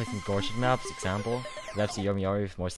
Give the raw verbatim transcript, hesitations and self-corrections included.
clicking Gorshik maps, example, left to Yomi Yori for more